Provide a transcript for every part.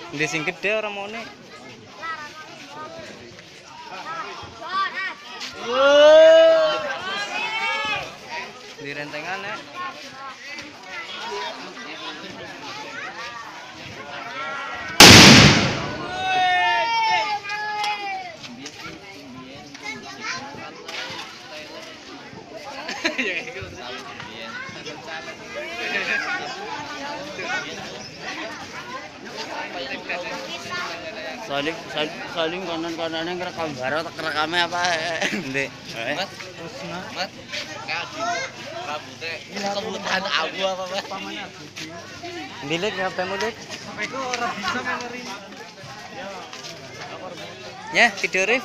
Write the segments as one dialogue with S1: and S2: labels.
S1: Di sing gede ora mone. Di rentengane.
S2: Saling kanan-kanane ngerekam bareng tak rekame apa?
S1: Ndek.
S3: Mat, mat, kaji rambutnya kebutuhan abu apa mas?
S1: Ndilik ngapain mulik?
S4: Sampai ku orang bisa memori.
S1: Ya, video rif.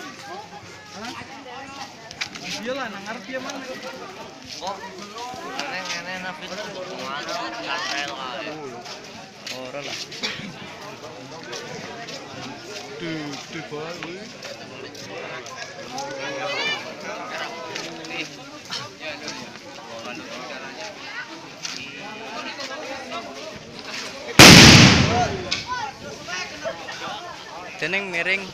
S4: Iya lah, nang ngarep ya man.
S3: Kok aneh nabi mana ngantel aja.
S1: Ora lah.
S4: Di bawah.
S1: Jeneng miring.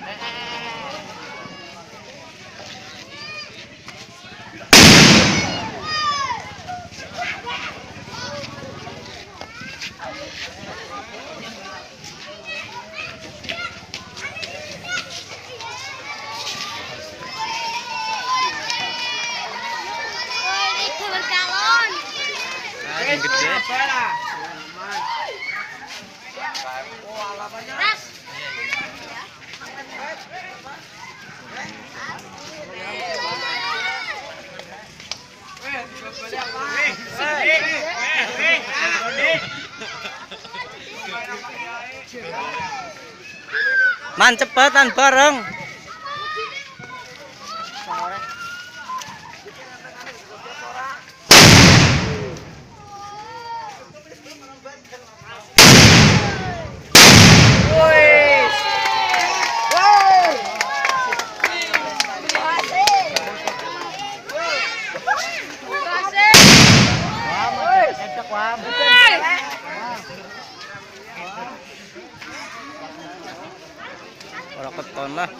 S1: Sing gede. Man cepetan bareng. Ora keton lah.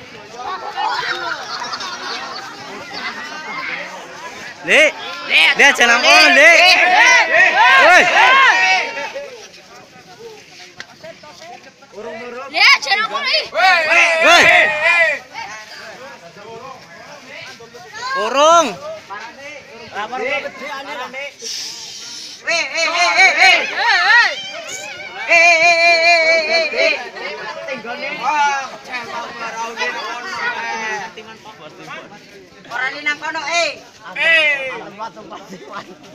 S1: Dek. Dia jangan kono, Dek. Woi.
S5: Lihat jangan kono ih.
S1: Woi. Urung.
S2: Lapor gede ane lah.
S6: Orang ini nang kono